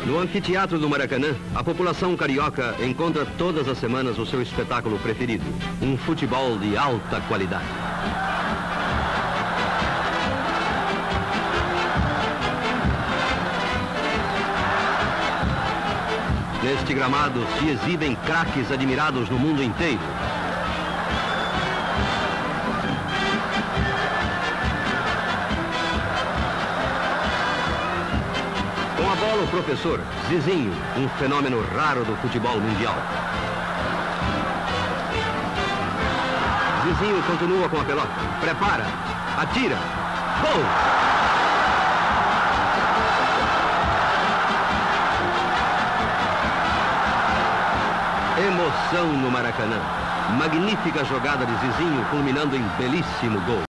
No anfiteatro do Maracanã, a população carioca encontra todas as semanas o seu espetáculo preferido, um futebol de alta qualidade. Neste gramado se exibem craques admirados no mundo inteiro. Com a bola, o professor Zizinho, um fenômeno raro do futebol mundial. Zizinho continua com a pelota. Prepara. Atira. Gol! Emoção no Maracanã. Magnífica jogada de Zizinho, culminando em belíssimo gol.